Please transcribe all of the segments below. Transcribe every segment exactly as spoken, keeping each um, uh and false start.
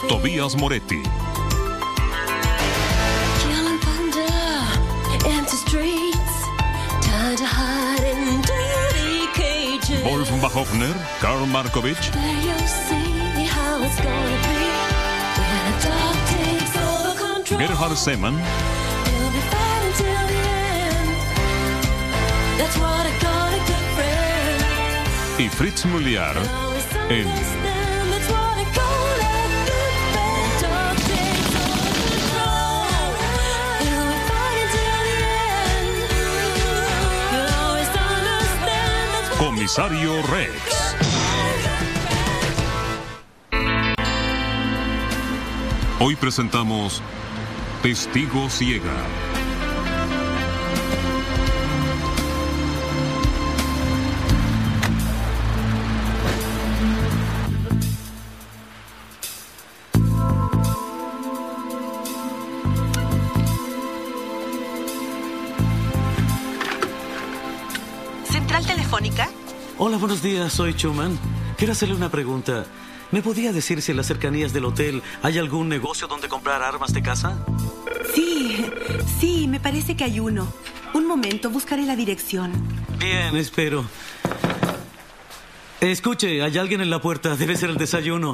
Tobías Moretti. Wolfgang Hoffner, Karl Markovich. Gerhard Seemann. Y Fritz Mülliar en Comisario Rex. Hoy presentamos Testigo Ciega. ¿Central Telefónica? Hola, buenos días, soy Schumann. Quiero hacerle una pregunta. ¿Me podría decir si en las cercanías del hotel hay algún negocio donde comprar armas de caza? Sí, sí, me parece que hay uno. Un momento, buscaré la dirección. Bien, espero. Escuche, hay alguien en la puerta. Debe ser el desayuno.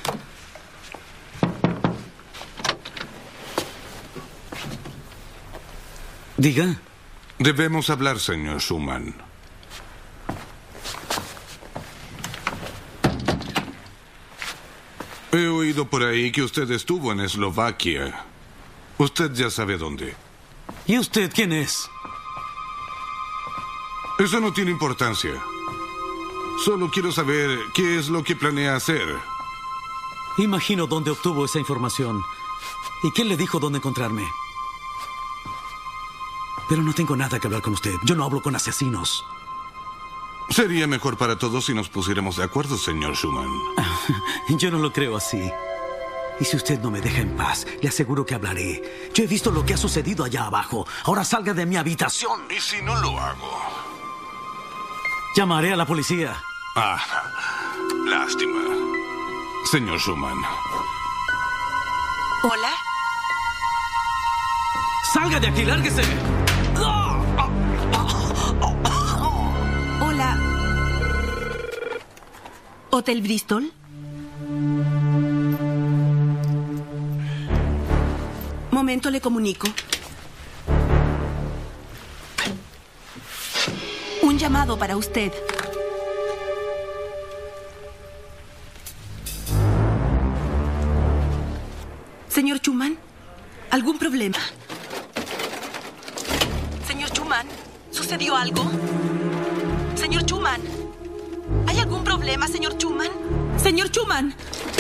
Diga. Debemos hablar, señor Schumann. He oído por ahí que usted estuvo en Eslovaquia. Usted ya sabe dónde. ¿Y usted quién es? Eso no tiene importancia. Solo quiero saber qué es lo que planea hacer. Imagino dónde obtuvo esa información. ¿Y quién le dijo dónde encontrarme? Pero no tengo nada que hablar con usted. Yo no hablo con asesinos. Sería mejor para todos si nos pusiéramos de acuerdo, señor Schumann. Yo no lo creo así. Y si usted no me deja en paz, le aseguro que hablaré. Yo he visto lo que ha sucedido allá abajo. Ahora salga de mi habitación. ¿Y si no lo hago? Llamaré a la policía. Ah, lástima. Señor Schumann. ¿Hola? ¡Salga de aquí! ¡Lárguese! Hola. ¿Hotel Bristol? Momento, le comunico. Un llamado para usted. Señor Schumann, ¿algún problema? Señor Schumann, ¿sucedió algo? Señor Schumann, ¿hay algún problema, señor Schumann? Señor Schumann.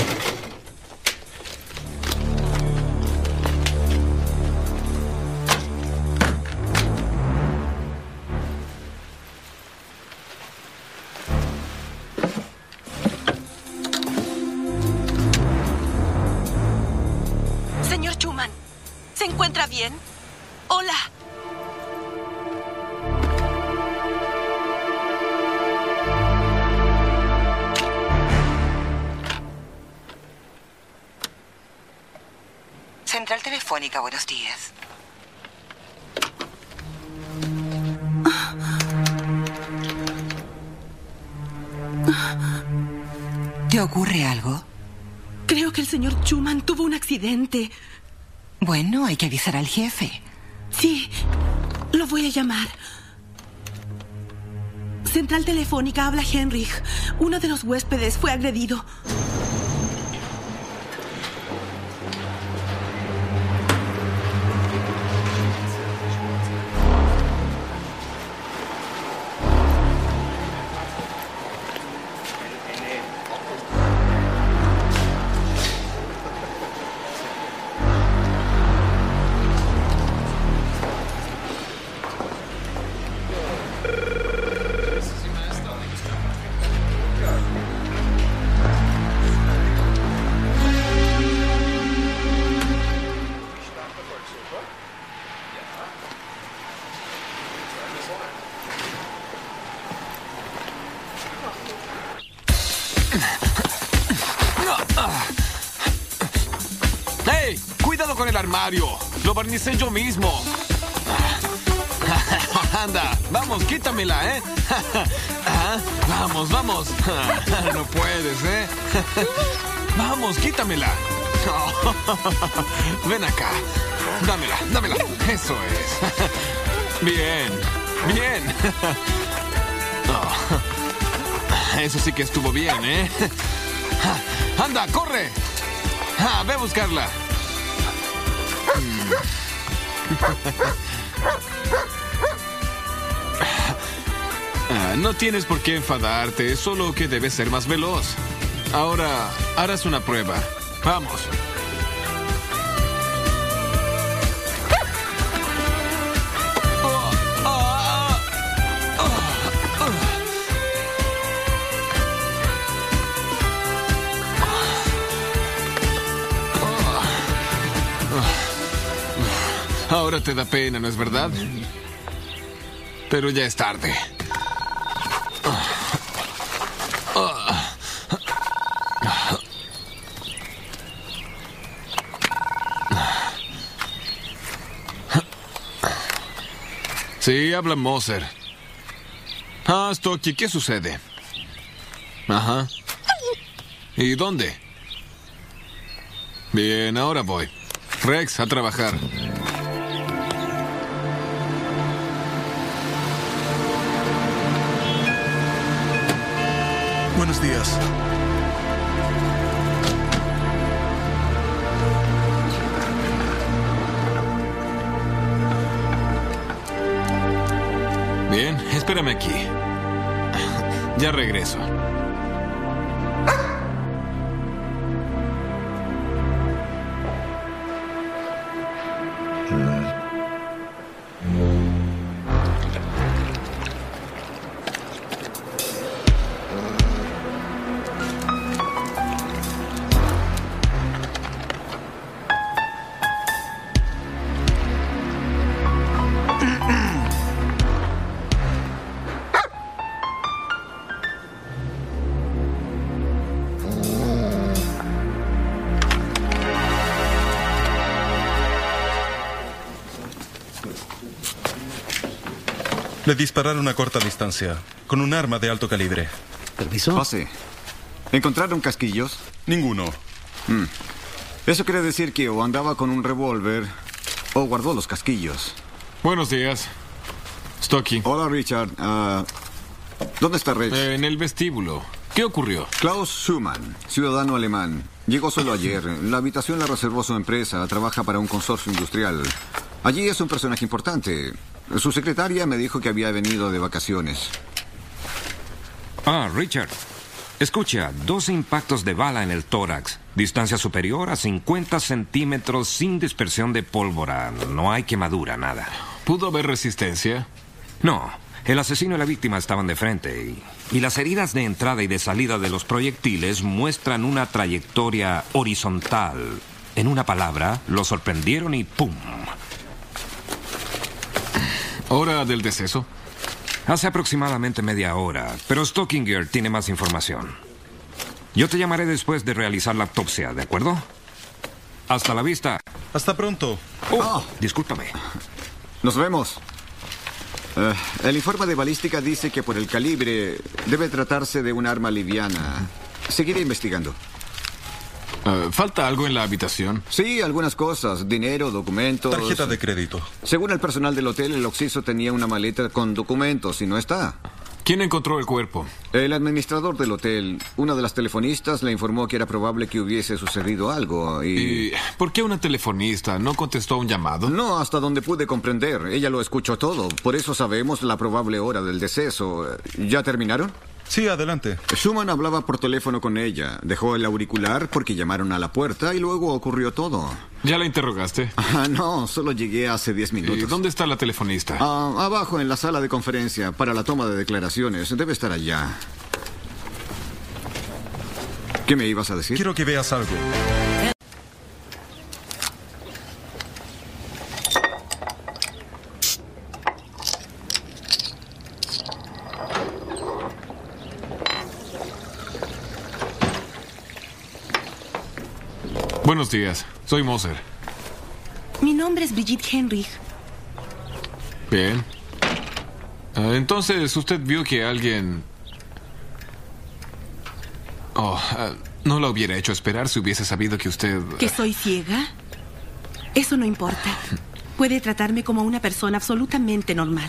Señor Schumann, ¿se encuentra bien? Hola. Central Telefónica, buenos días. ¿Te ocurre algo? Creo que el señor Schumann tuvo un accidente. Bueno, hay que avisar al jefe. Sí, lo voy a llamar. Central Telefónica, habla Henrich. Uno de los huéspedes fue agredido. el armario. Lo barnicé yo mismo. Anda, vamos, quítamela, ¿eh? Vamos, vamos. No puedes, ¿eh? Vamos, quítamela. Ven acá. Dámela, dámela. Eso es. Bien, bien. Eso sí que estuvo bien, ¿eh? Anda, corre. Ve a buscarla. No tienes por qué enfadarte, solo que debes ser más veloz. Ahora harás una prueba. Vamos. Ahora te da pena, ¿no es verdad? Pero ya es tarde. Sí, habla Moser. Ah, Stocky, ¿qué sucede? Ajá. ¿Y dónde? Bien, ahora voy. Rex, a trabajar. Buenos días. Bien, espérame aquí. Ya regreso. Le dispararon a corta distancia, con un arma de alto calibre. ¿Permiso? Pase. ¿Encontraron casquillos? Ninguno. Mm. Eso quiere decir que o andaba con un revólver o guardó los casquillos. Buenos días. Stocky. Hola, Richard. Uh, ¿Dónde está Rex? Eh, en el vestíbulo. ¿Qué ocurrió? Klaus Schumann, ciudadano alemán. Llegó solo ayer. La habitación la reservó su empresa. Trabaja para un consorcio industrial. Allí es un personaje importante. Su secretaria me dijo que había venido de vacaciones. Ah, Richard. Escucha, dos impactos de bala en el tórax. Distancia superior a cincuenta centímetros sin dispersión de pólvora. No hay quemadura, nada. ¿Pudo haber resistencia? No. El asesino y la víctima estaban de frente. Y, y las heridas de entrada y de salida de los proyectiles muestran una trayectoria horizontal. En una palabra, lo sorprendieron y ¡pum! ¿Hora del deceso? Hace aproximadamente media hora, pero Stockinger tiene más información. Yo te llamaré después de realizar la autopsia, ¿de acuerdo? Hasta la vista. Hasta pronto. Oh, oh. Discúlpame. Nos vemos. Uh, el informe de balística dice que por el calibre debe tratarse de un arma liviana. Seguiré investigando. Uh, ¿Falta algo en la habitación? Sí, algunas cosas. Dinero, documentos. Tarjeta de crédito. Según el personal del hotel, el occiso tenía una maleta con documentos y no está. ¿Quién encontró el cuerpo? El administrador del hotel. Una de las telefonistas le informó que era probable que hubiese sucedido algo y... ¿Y por qué una telefonista no contestó un llamado? No, hasta donde pude comprender. Ella lo escuchó todo. Por eso sabemos la probable hora del deceso. ¿Ya terminaron? Sí, adelante. Schumann hablaba por teléfono con ella. Dejó el auricular porque llamaron a la puerta y luego ocurrió todo. ¿Ya la interrogaste? Ah, no, solo llegué hace diez minutos. ¿Y dónde está la telefonista? Ah, abajo, en la sala de conferencia, para la toma de declaraciones. Debe estar allá. ¿Qué me ibas a decir? Quiero que veas algo. Buenos días, soy Moser. nombre es Brigitte Henrich. Bien. Uh, entonces, usted vio que alguien... Oh, uh, no la hubiera hecho esperar si hubiese sabido que usted... ¿Que soy ciega? Eso no importa. Puede tratarme como una persona absolutamente normal.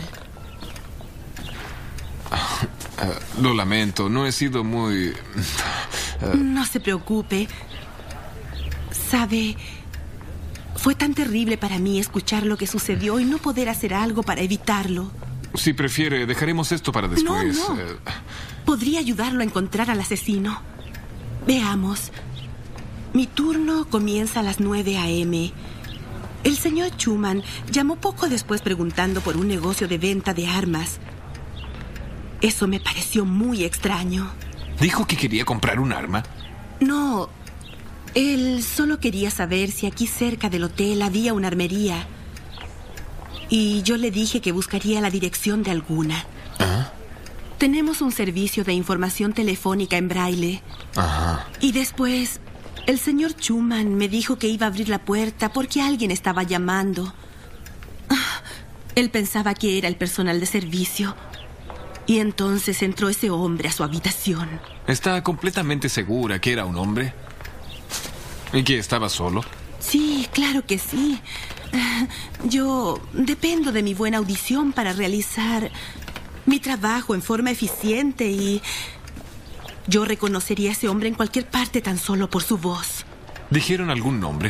Uh, lo lamento, no he sido muy... Uh... No se preocupe. Sabe, fue tan terrible para mí escuchar lo que sucedió y no poder hacer algo para evitarlo. Si prefiere, dejaremos esto para después. No, no. Uh... Podría ayudarlo a encontrar al asesino. Veamos. Mi turno comienza a las nueve a eme El señor Schumann llamó poco después preguntando por un negocio de venta de armas. Eso me pareció muy extraño. ¿Dijo que quería comprar un arma? No, él solo quería saber si aquí cerca del hotel había una armería. Y yo le dije que buscaría la dirección de alguna. ¿Ah? Tenemos un servicio de información telefónica en braille. Ajá. Y después, el señor Schumann me dijo que iba a abrir la puerta porque alguien estaba llamando. Ah, él pensaba que era el personal de servicio. Y entonces entró ese hombre a su habitación. ¿Está completamente segura que era un hombre? ¿Y que estaba solo? Sí, claro que sí. Yo dependo de mi buena audición para realizar mi trabajo en forma eficiente y yo reconocería a ese hombre en cualquier parte tan solo por su voz. ¿Dijeron algún nombre?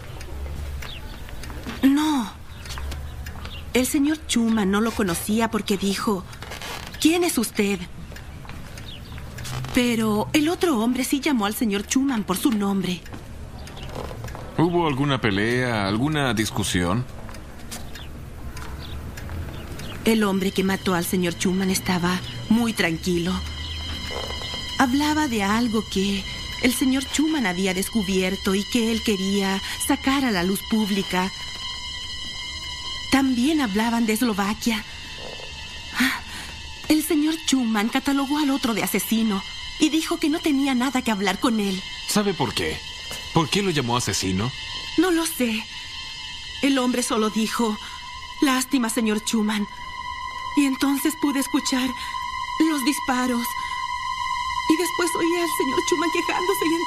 No. El señor Schumann no lo conocía porque dijo... ¿Quién es usted? Pero el otro hombre sí llamó al señor Schumann por su nombre. ¿Hubo alguna pelea, alguna discusión? El hombre que mató al señor Schumann estaba muy tranquilo. Hablaba de algo que el señor Schumann había descubierto y que él quería sacar a la luz pública. También hablaban de Eslovaquia. El señor Schumann catalogó al otro de asesino y dijo que no tenía nada que hablar con él. ¿Sabe por qué? ¿Por qué lo llamó asesino? No lo sé. El hombre solo dijo, lástima, señor Schumann. Y entonces pude escuchar los disparos. Y después oí al señor Schumann quejándose y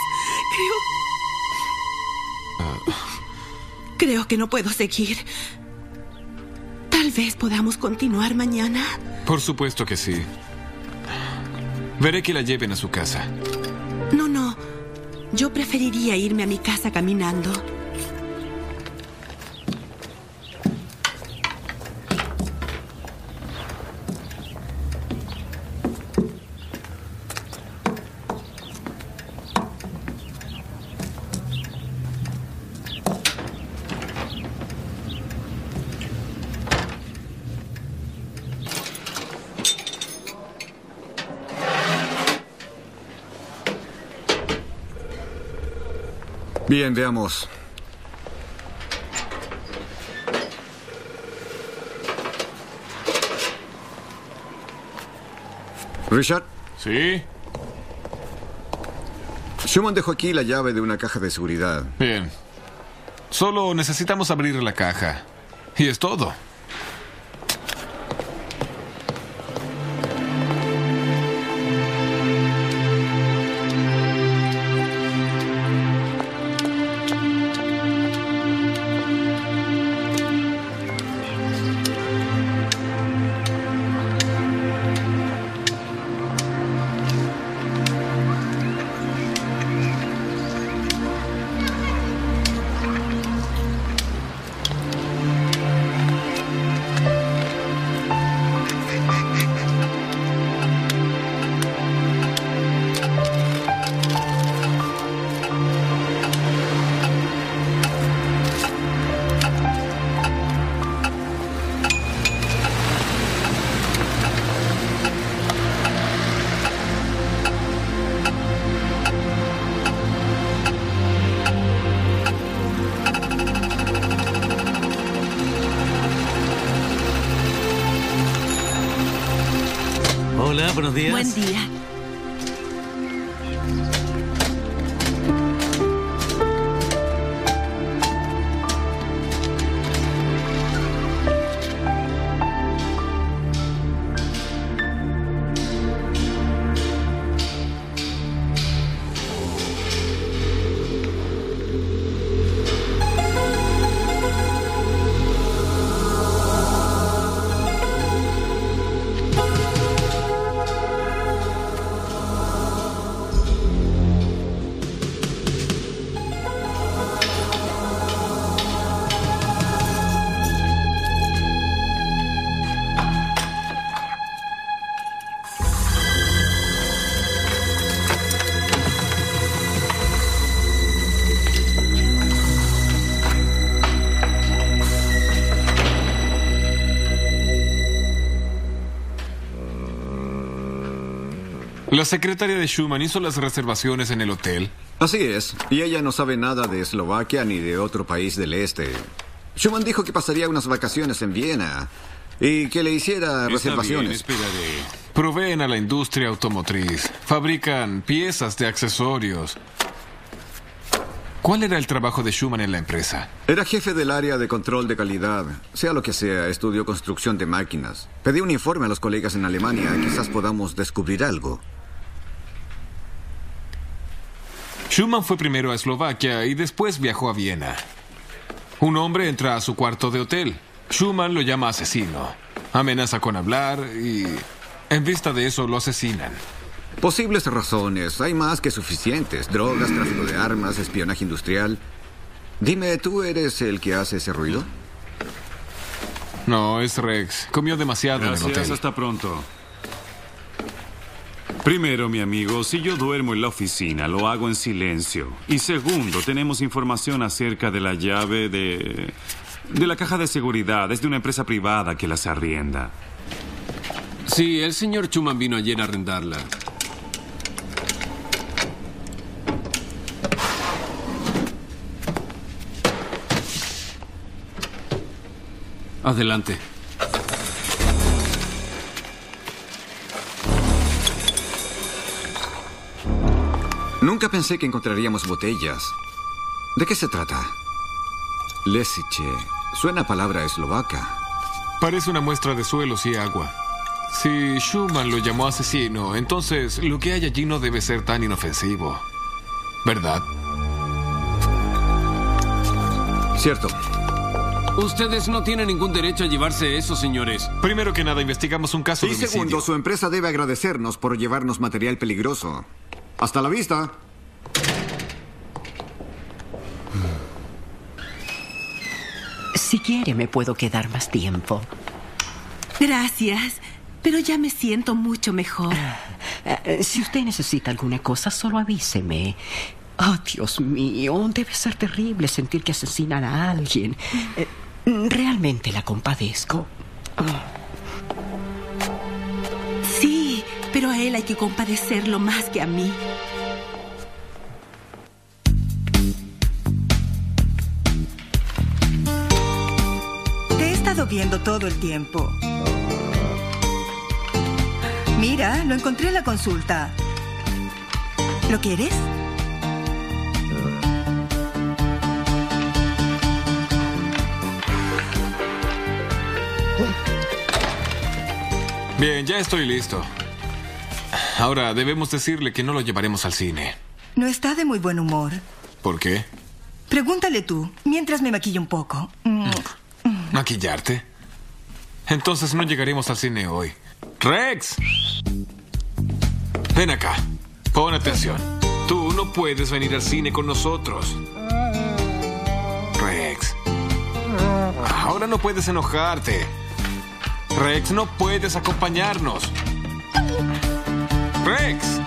entonces creo... Uh... Creo que no puedo seguir. Tal vez podamos continuar mañana. Por supuesto que sí. Veré que la lleven a su casa. No, no. Yo preferiría irme a mi casa caminando. Bien, veamos. Richard. ¿Sí? Schumann dejó aquí la llave de una caja de seguridad. Bien. Solo necesitamos abrir la caja. Y es todo. Hola, buenos días. Buen día. La secretaria de Schumann hizo las reservaciones en el hotel. Así es, y ella no sabe nada de Eslovaquia ni de otro país del este. Schumann dijo que pasaría unas vacaciones en Viena y que le hiciera Está reservaciones. bien, esperaré. Proveen a la industria automotriz. Fabrican piezas de accesorios. ¿Cuál era el trabajo de Schumann en la empresa? Era jefe del área de control de calidad. Sea lo que sea, estudió construcción de máquinas. Pedí un informe a los colegas en Alemania. Quizás podamos descubrir algo. Schumann fue primero a Eslovaquia y después viajó a Viena. Un hombre entra a su cuarto de hotel. Schumann lo llama asesino. Amenaza con hablar y, en vista de eso, lo asesinan. Posibles razones. Hay más que suficientes. Drogas, tráfico de armas, espionaje industrial. Dime, ¿tú eres el que hace ese ruido? No, es Rex. Comió demasiado Gracias, en el hotel. hasta pronto. Primero, mi amigo, si yo duermo en la oficina, lo hago en silencio. Y segundo, tenemos información acerca de la llave de... de la caja de seguridad. Es de una empresa privada que las arrienda. Sí, el señor Schumann vino ayer a arrendarla. Adelante. Nunca pensé que encontraríamos botellas. ¿De qué se trata? Lesiche. Suena a palabra eslovaca. Parece una muestra de suelos y agua. Si Schumann lo llamó asesino, entonces lo que hay allí no debe ser tan inofensivo. ¿Verdad? Cierto. Ustedes no tienen ningún derecho a llevarse eso, señores. Primero que nada, investigamos un caso Y de homicidio. segundo, su empresa debe agradecernos por llevarnos material peligroso. Hasta la vista. Si quiere, me puedo quedar más tiempo. Gracias, pero ya me siento mucho mejor. Uh, si usted necesita alguna cosa, solo avíseme. Oh, Dios mío, debe ser terrible sentir que asesinan a alguien. Uh, realmente la compadezco. Oh. Sí, pero a él hay que compadecerlo más que a mí. Te he estado viendo todo el tiempo. Mira, lo encontré en la consulta. ¿Lo quieres? Bien, ya estoy listo. Ahora, debemos decirle que no lo llevaremos al cine. No está de muy buen humor. ¿Por qué? Pregúntale tú, mientras me maquillo un poco. Mm. ¿Maquillarte? Entonces no llegaremos al cine hoy. ¡Rex! Ven acá. Pon atención. Tú no puedes venir al cine con nosotros. Rex. Ahora no puedes enojarte. Rex, no puedes acompañarnos. Rex.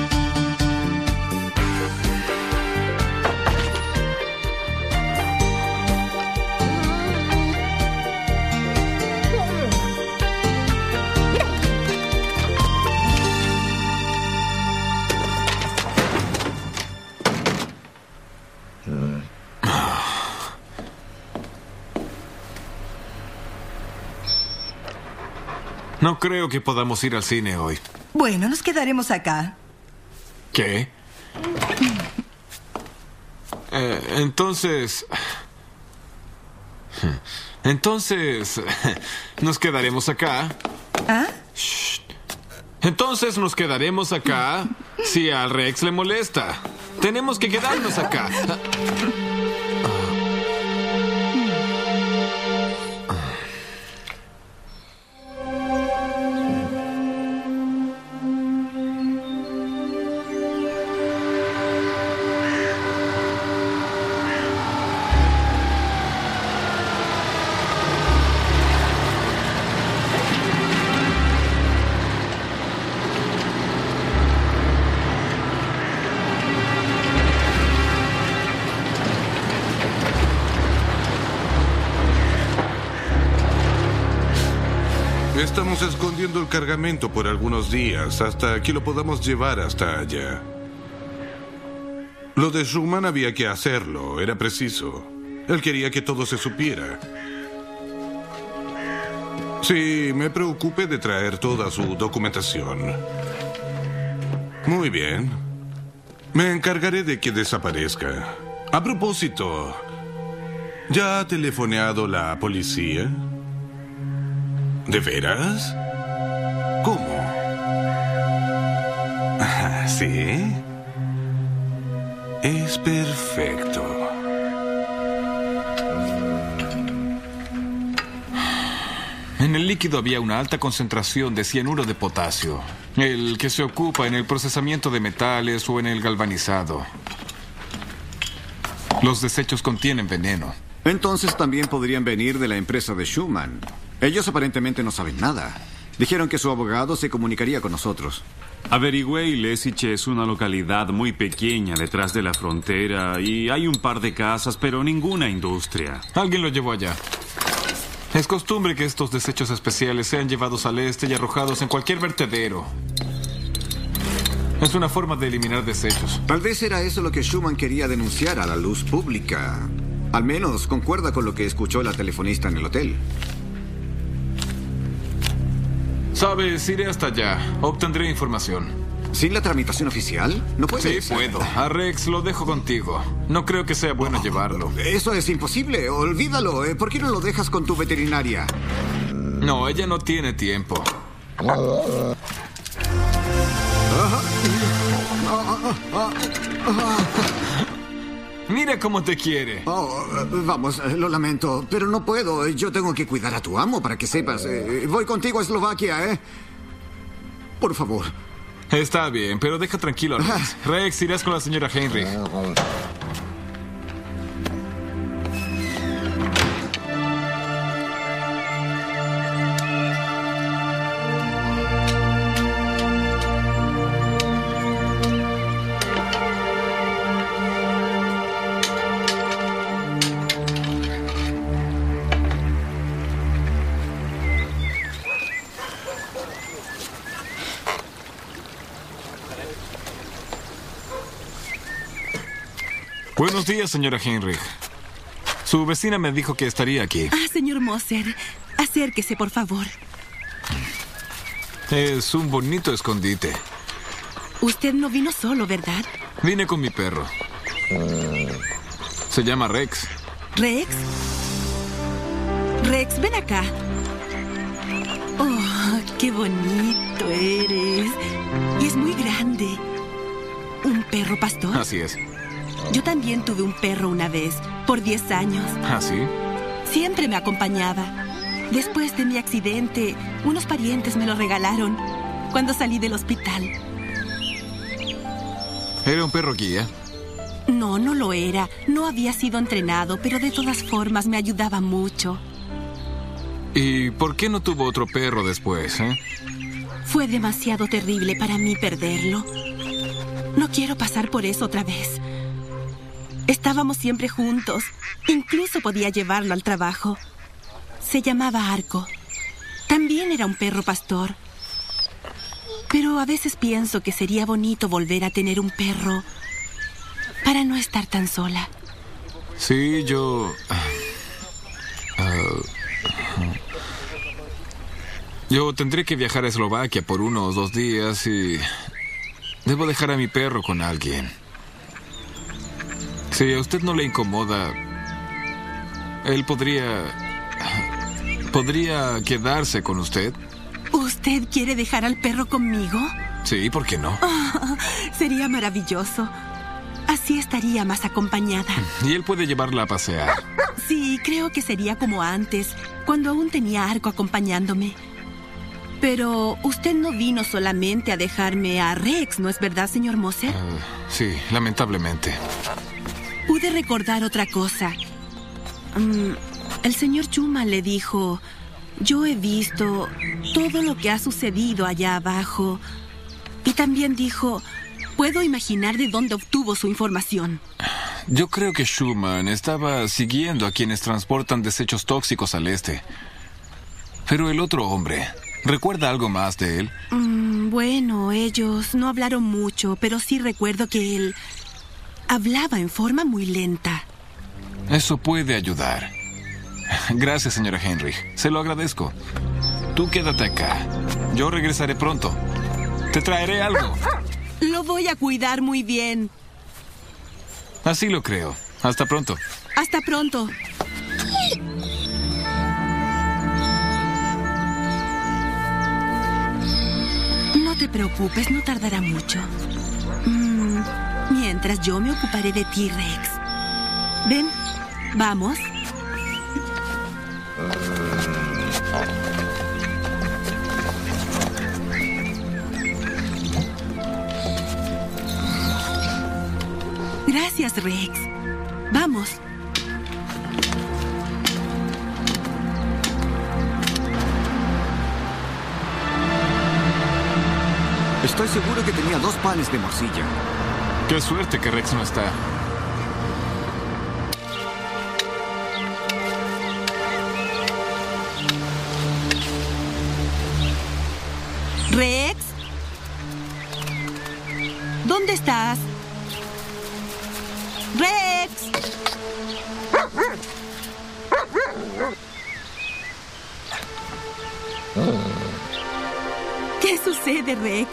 No creo que podamos ir al cine hoy. Bueno, nos quedaremos acá. ¿Qué? Eh, entonces... Entonces... Nos quedaremos acá. ¿Ah? Shh. Entonces nos quedaremos acá si al Rex le molesta. Tenemos que quedarnos acá. Estamos escondiendo el cargamento por algunos días hasta que lo podamos llevar hasta allá. Lo de Schumann había que hacerlo, era preciso. Él quería que todo se supiera. Sí, me preocupé de traer toda su documentación. Muy bien. Me encargaré de que desaparezca. A propósito, ¿ya ha telefoneado la policía? ¿De veras? ¿Cómo? Ah, ¿sí? Es perfecto. En el líquido había una alta concentración de cianuro de potasio, el que se ocupa en el procesamiento de metales o en el galvanizado. Los desechos contienen veneno. Entonces también podrían venir de la empresa de Schumann. Ellos aparentemente no saben nada. Dijeron que su abogado se comunicaría con nosotros. Averigüé y Lesiche es una localidad muy pequeña detrás de la frontera y hay un par de casas, pero ninguna industria. Alguien lo llevó allá. Es costumbre que estos desechos especiales sean llevados al este y arrojados en cualquier vertedero. Es una forma de eliminar desechos. Tal vez era eso lo que Schumann quería denunciar a la luz pública. Al menos concuerda con lo que escuchó la telefonista en el hotel. Sabes, iré hasta allá. Obtendré información. ¿Sin la tramitación oficial? ¿No puedes? Sí, puedo. A Rex lo dejo contigo. No creo que sea bueno llevarlo. Eso es imposible. Olvídalo. ¿Por qué no lo dejas con tu veterinaria? No, ella no tiene tiempo. Mira cómo te quiere. Oh, vamos, lo lamento, pero no puedo. Yo tengo que cuidar a tu amo, para que sepas. Eh, voy contigo a Eslovaquia, ¿eh? Por favor. Está bien, pero deja tranquilo a Rex. Rex, irás con la señora Heinrich. Buenos días, señora Heinrich. Su vecina me dijo que estaría aquí. Ah, señor Moser, acérquese, por favor. Es un bonito escondite. Usted no vino solo, ¿verdad? Vine con mi perro. Se llama Rex. ¿Rex? Rex, ven acá. Oh, qué bonito eres. Y es muy grande. ¿Un perro pastor? Así es. Yo también tuve un perro una vez, por diez años. ¿Ah, sí? Siempre me acompañaba. Después de mi accidente, unos parientes me lo regalaron cuando salí del hospital. ¿Era un perro guía? No, no lo era. No había sido entrenado, pero de todas formas me ayudaba mucho. ¿Y por qué no tuvo otro perro después, eh? Fue demasiado terrible para mí perderlo. No quiero pasar por eso otra vez. Estábamos siempre juntos. Incluso podía llevarlo al trabajo. Se llamaba Arco. También era un perro pastor. Pero a veces pienso que sería bonito volver a tener un perro para no estar tan sola. Sí, yo... Uh, yo tendré que viajar a Eslovaquia por uno o dos días y... debo dejar a mi perro con alguien. Si a usted no le incomoda, él podría... ¿Podría quedarse con usted? ¿Usted quiere dejar al perro conmigo? Sí, ¿por qué no? Oh, sería maravilloso. Así estaría más acompañada. Y él puede llevarla a pasear. Sí, creo que sería como antes, cuando aún tenía Arco acompañándome. Pero usted no vino solamente a dejarme a Rex, ¿no es verdad, señor Moser? Uh, sí, lamentablemente. Pude recordar otra cosa. Um, el señor Schumann le dijo... Yo he visto todo lo que ha sucedido allá abajo. Y también dijo... Puedo imaginar de dónde obtuvo su información. Yo creo que Schumann estaba siguiendo a quienes transportan desechos tóxicos al este. Pero el otro hombre... ¿Recuerda algo más de él? Mm, bueno, ellos no hablaron mucho, pero sí recuerdo que él hablaba en forma muy lenta. Eso puede ayudar. Gracias, señora Henry. Se lo agradezco. Tú quédate acá. Yo regresaré pronto. Te traeré algo. Lo voy a cuidar muy bien. Así lo creo. Hasta pronto. Hasta pronto. No te preocupes, no tardará mucho. Mm, mientras yo me ocuparé de ti, Rex. Ven, vamos. Gracias, Rex. Vamos. Estoy seguro que tenía dos panes de morcilla. Qué suerte que Rex no está. Rex. ¿Dónde estás? Rex. ¿Qué sucede, Rex?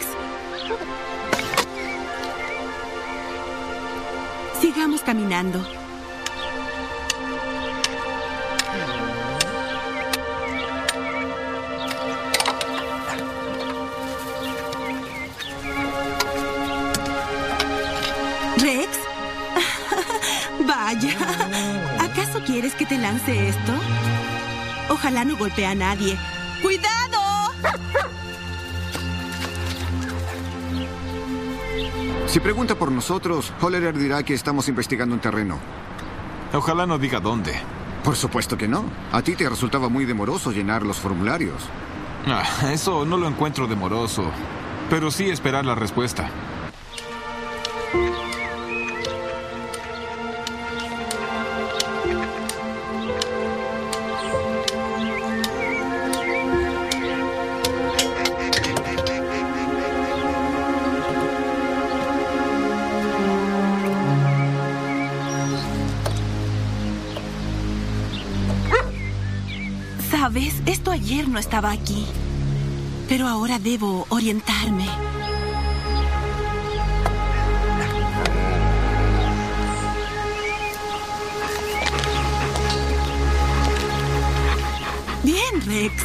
Sigamos caminando. ¿Rex? Vaya. ¿Acaso quieres que te lance esto? Ojalá no golpee a nadie. ¡Cuidado! Si pregunta por nosotros, Hollerer dirá que estamos investigando un terreno. Ojalá no diga dónde. Por supuesto que no. A ti te resultaba muy demoroso llenar los formularios. Ah, eso no lo encuentro demoroso, pero sí esperar la respuesta. ¿Sabes? Esto ayer no estaba aquí. Pero ahora debo orientarme. Bien, Rex.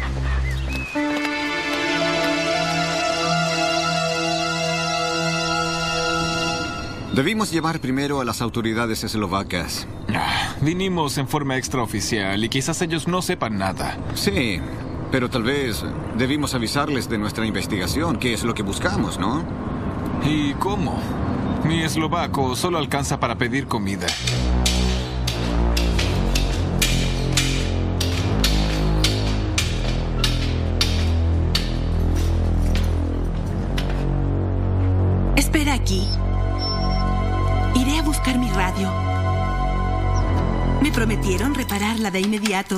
Debimos llevar primero a las autoridades eslovacas. Ah, vinimos en forma extraoficial y quizás ellos no sepan nada. Sí, pero tal vez debimos avisarles de nuestra investigación, que es lo que buscamos, ¿no? ¿Y cómo? Mi eslovaco solo alcanza para pedir comida. Espera aquí. Iré a buscar mi radio. Me prometieron repararla de inmediato.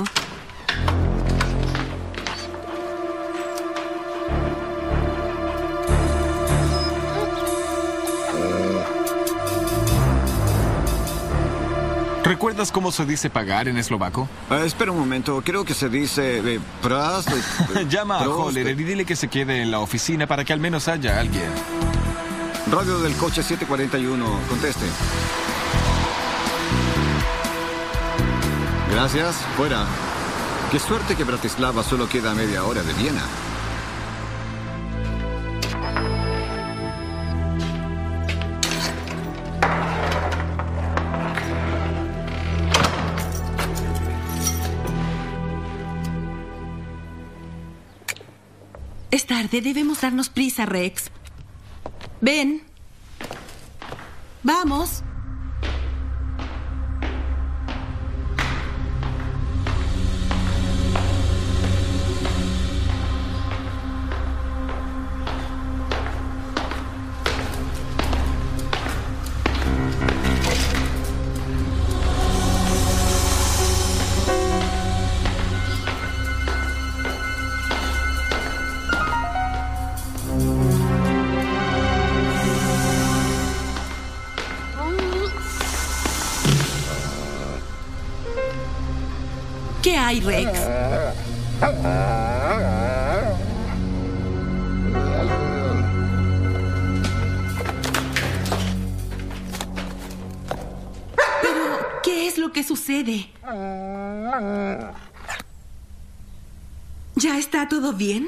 ¿Recuerdas cómo se dice pagar en eslovaco? Uh, espera un momento, creo que se dice... Eh, pras, eh, Llama a prost, Hollerer y dile que se quede en la oficina para que al menos haya alguien. Radio del coche siete cuarenta y uno, conteste. Gracias, fuera. Qué suerte que Bratislava solo queda a media hora de Viena. Es tarde, debemos darnos prisa, Rex. Ven. Vamos. hay, Rex? Pero, ¿qué es lo que sucede? ¿Ya está todo bien?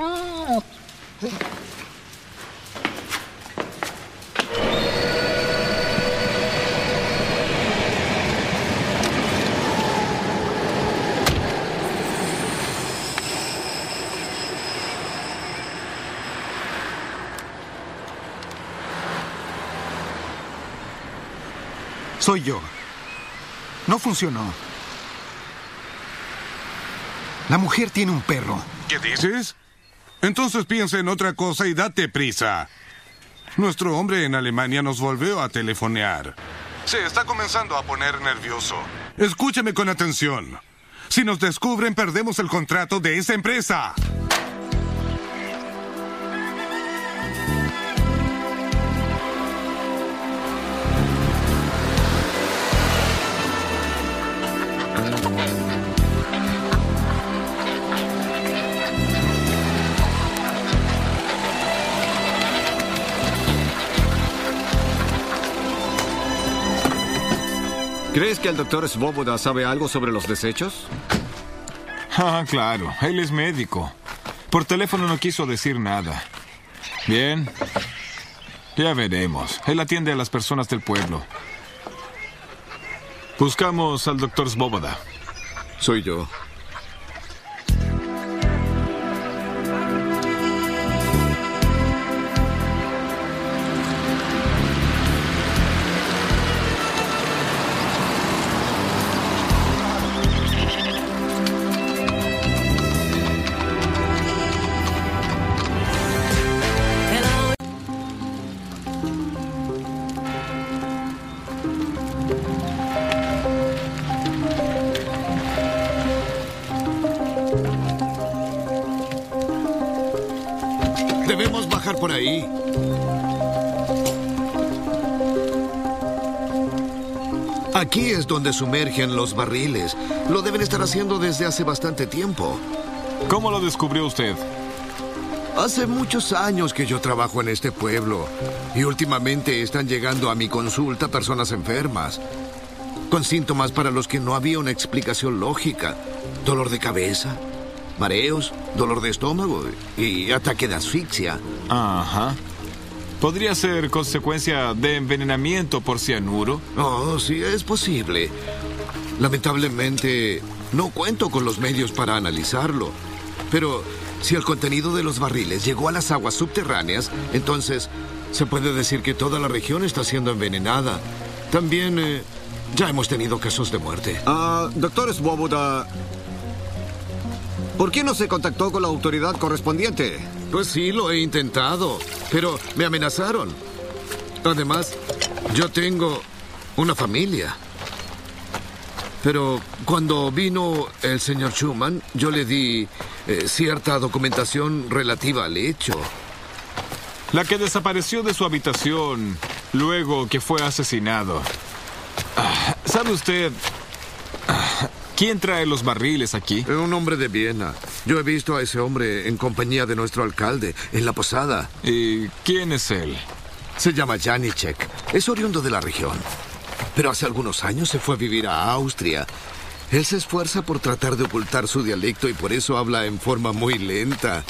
Soy yo. No funcionó. La mujer tiene un perro. ¿Qué dices? Entonces piensa en otra cosa y date prisa. Nuestro hombre en Alemania nos volvió a telefonear. Se está comenzando a poner nervioso. Escúchame con atención. Si nos descubren, perdemos el contrato de esa empresa. ¿Crees que el doctor Svoboda sabe algo sobre los desechos? Ah, claro. Él es médico. Por teléfono no quiso decir nada. Bien. Ya veremos. Él atiende a las personas del pueblo. Buscamos al doctor Svoboda. Soy yo. Debemos bajar por ahí. Aquí es donde sumergen los barriles. Lo deben estar haciendo desde hace bastante tiempo. ¿Cómo lo descubrió usted? Hace muchos años que yo trabajo en este pueblo y últimamente están llegando a mi consulta personas enfermas, con síntomas para los que no había una explicación lógica. Dolor de cabeza, mareos, dolor de estómago y ataque de asfixia. Ajá. ¿Podría ser consecuencia de envenenamiento por cianuro? Oh, sí, es posible. Lamentablemente, no cuento con los medios para analizarlo. Pero si el contenido de los barriles llegó a las aguas subterráneas, entonces se puede decir que toda la región está siendo envenenada. También eh, ya hemos tenido casos de muerte. Ah, doctor Svoboda, ¿por qué no se contactó con la autoridad correspondiente? Pues sí, lo he intentado, pero me amenazaron. Además, yo tengo una familia. Pero cuando vino el señor Schumann, yo le di eh, cierta documentación relativa al hecho. La que desapareció de su habitación luego que fue asesinado. Ah, ¿sabe usted ah, quién trae los barriles aquí? Un hombre de Viena. Yo he visto a ese hombre en compañía de nuestro alcalde, en la posada. ¿Y quién es él? Se llama Janicek. Es oriundo de la región. Pero hace algunos años se fue a vivir a Austria. Él se esfuerza por tratar de ocultar su dialecto y por eso habla en forma muy lenta.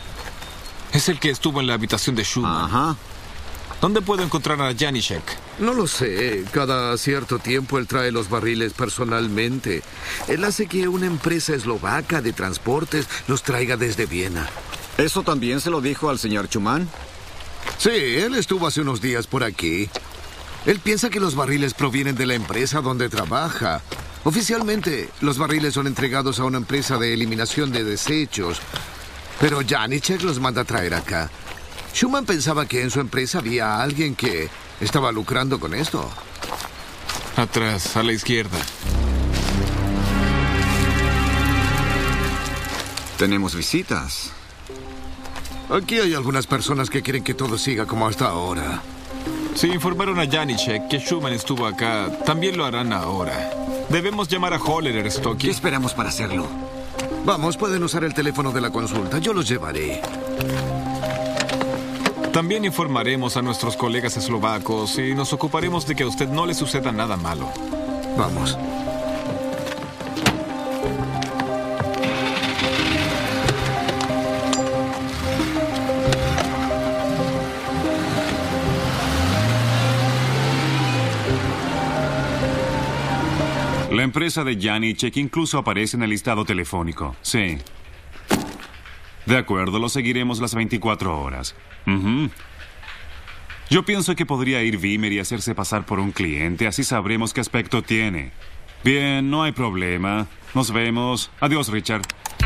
Es el que estuvo en la habitación de Schumann. Ajá. ¿Dónde puedo encontrar a Janicek? No lo sé. Cada cierto tiempo él trae los barriles personalmente. Él hace que una empresa eslovaca de transportes los traiga desde Viena. ¿Eso también se lo dijo al señor Schumann? Sí, él estuvo hace unos días por aquí. Él piensa que los barriles provienen de la empresa donde trabaja. Oficialmente, los barriles son entregados a una empresa de eliminación de desechos. Pero Janicek los manda a traer acá. Schumann pensaba que en su empresa había alguien que estaba lucrando con esto. Atrás, a la izquierda. Tenemos visitas. Aquí hay algunas personas que quieren que todo siga como hasta ahora. Si informaron a Janicek que Schumann estuvo acá, también lo harán ahora. Debemos llamar a Hollerer, Stocky. ¿Qué esperamos para hacerlo? Vamos, pueden usar el teléfono de la consulta. Yo los llevaré. También informaremos a nuestros colegas eslovacos y nos ocuparemos de que a usted no le suceda nada malo. Vamos. La empresa de Janicek incluso aparece en el listado telefónico. Sí. De acuerdo, lo seguiremos las veinticuatro horas. Uh-huh. Yo pienso que podría ir Wimmer y hacerse pasar por un cliente, así sabremos qué aspecto tiene. Bien, no hay problema. Nos vemos. Adiós, Richard.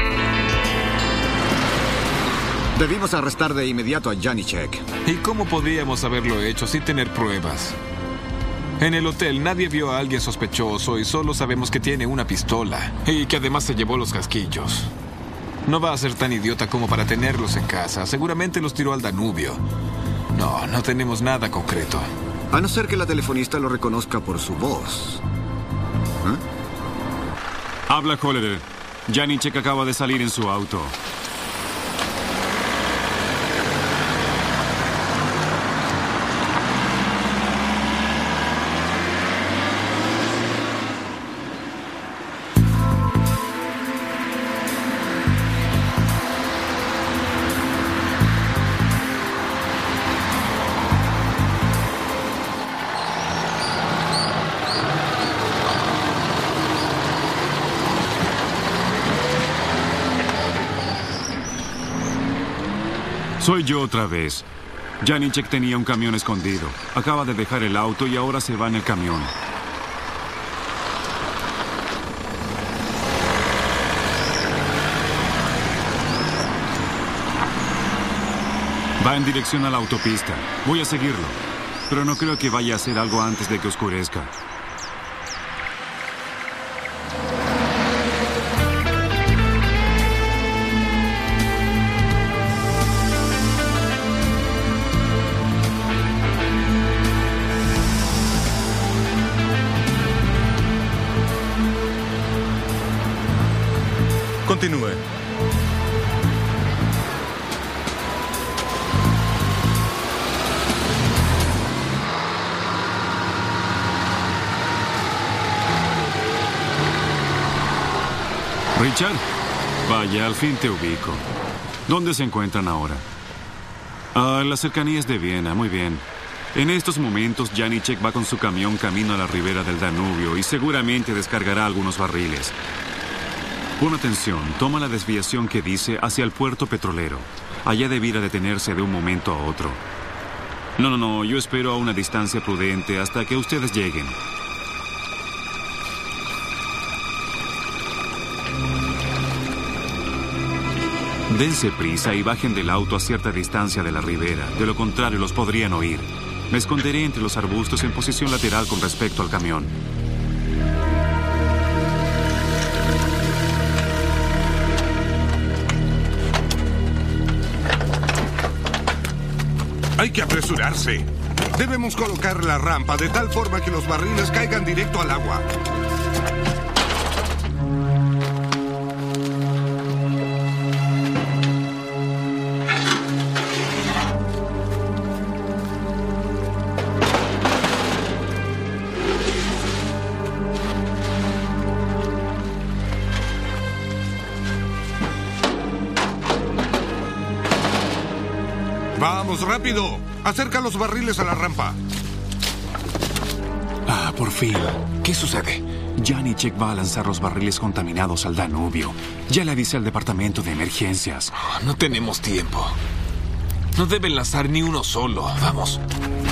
Debimos arrestar de inmediato a Janicek. ¿Y cómo podríamos haberlo hecho sin tener pruebas? En el hotel nadie vio a alguien sospechoso y solo sabemos que tiene una pistola y que además se llevó los casquillos. No va a ser tan idiota como para tenerlos en casa. Seguramente los tiró al Danubio. No, no tenemos nada concreto. A no ser que la telefonista lo reconozca por su voz. ¿Eh? Habla Hollerer. Janicek acaba de salir en su auto. Soy yo otra vez. Janicek tenía un camión escondido. Acaba de dejar el auto y ahora se va en el camión. Va en dirección a la autopista. Voy a seguirlo. Pero no creo que vaya a hacer algo antes de que oscurezca. Continúe. Richard, vaya, al fin te ubico. ¿Dónde se encuentran ahora? Ah, en las cercanías de Viena, muy bien. En estos momentos, Janicek va con su camión camino a la ribera del Danubio y seguramente descargará algunos barriles. Pon atención, toma la desviación que dice hacia el puerto petrolero. Allá debiera detenerse de un momento a otro. No, no, no, yo espero a una distancia prudente hasta que ustedes lleguen. Dense prisa y bajen del auto a cierta distancia de la ribera. De lo contrario, los podrían oír. Me esconderé entre los arbustos en posición lateral con respecto al camión. Hay que apresurarse. Debemos colocar la rampa de tal forma que los barriles caigan directo al agua. ¡Vamos, rápido! Acerca los barriles a la rampa. Ah, por fin. ¿Qué sucede? Janicek va a lanzar los barriles contaminados al Danubio. Ya le avisé al departamento de emergencias. Oh, no tenemos tiempo. No deben lanzar ni uno solo. Vamos.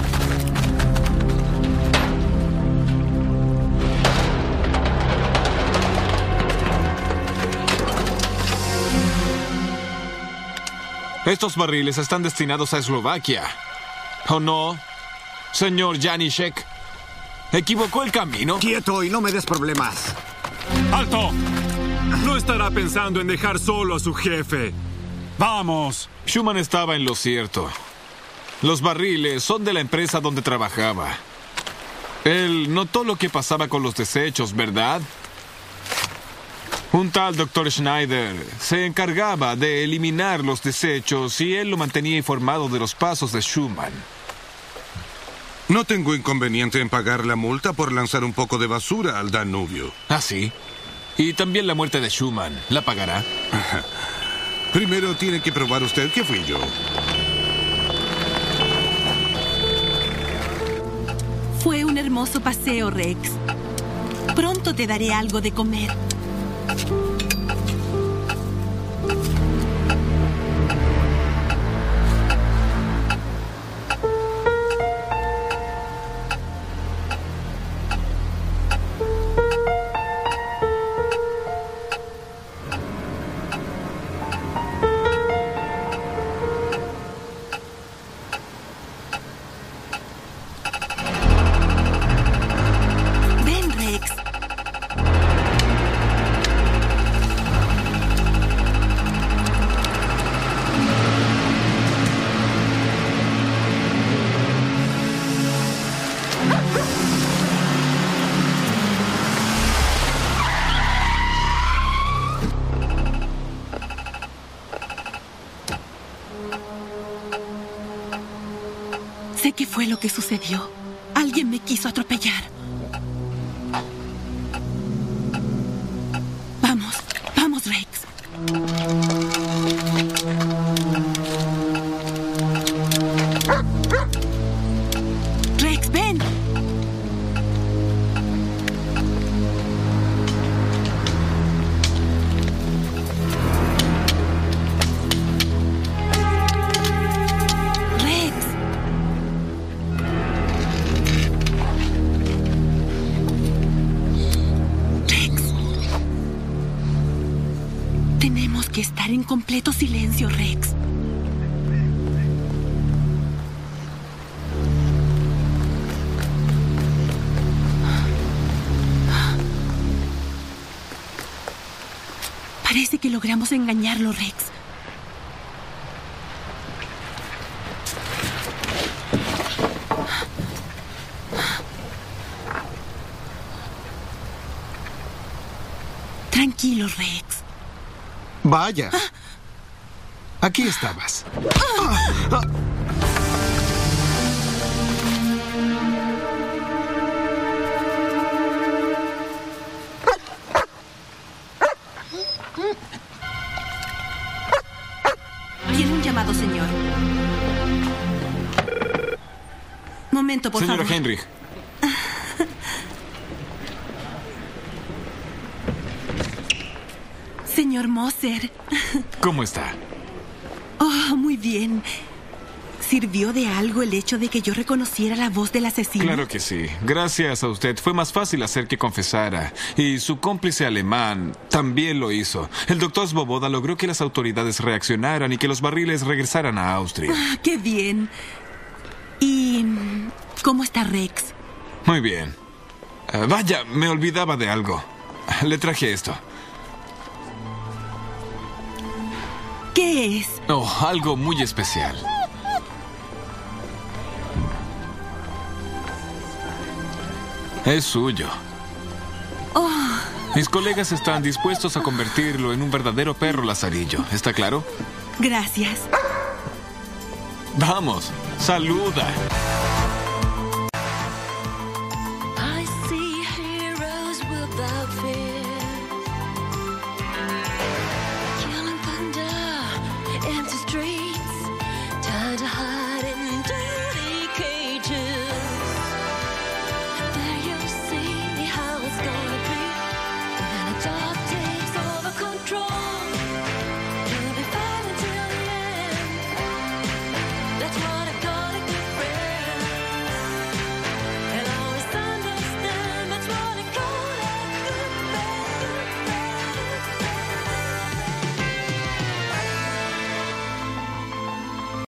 Estos barriles están destinados a Eslovaquia. ¿O no, señor Janicek? ¿Equivocó el camino? ¡Quieto y no me des problemas! ¡Alto! No estará pensando en dejar solo a su jefe. ¡Vamos! Schumann estaba en lo cierto. Los barriles son de la empresa donde trabajaba. Él notó lo que pasaba con los desechos, ¿verdad? Un tal doctor Schneider se encargaba de eliminar los desechos y él lo mantenía informado de los pasos de Schumann. No tengo inconveniente en pagar la multa por lanzar un poco de basura al Danubio. ¿Ah, sí? Y también la muerte de Schumann. ¿La pagará? Primero tiene que probar usted que fui yo. Fue un hermoso paseo, Rex. Pronto te daré algo de comer. Sé qué fue lo que sucedió. Alguien me quiso atropellar. Vamos, vamos, Rex. Rex, ven. Tenemos que estar en completo silencio, Rex. Parece que logramos engañarlo, Rex. Tranquilo, Rex. Vaya. Aquí estabas. Ah. Tiene un llamado, señor. Momento, por Señora favor. Heinrich. Señor Moser. ¿Cómo está? Oh, muy bien. ¿Sirvió de algo el hecho de que yo reconociera la voz del asesino? Claro que sí. Gracias a usted fue más fácil hacer que confesara. Y su cómplice alemán también lo hizo. El doctor Svoboda logró que las autoridades reaccionaran y que los barriles regresaran a Austria. Ah, ¡qué bien! ¿Y cómo está Rex? Muy bien. Uh, vaya, me olvidaba de algo. Le traje esto. ¿Qué es? Oh, algo muy especial. Es suyo. Oh. Mis colegas están dispuestos a convertirlo en un verdadero perro lazarillo. ¿Está claro? Gracias. Vamos, saluda.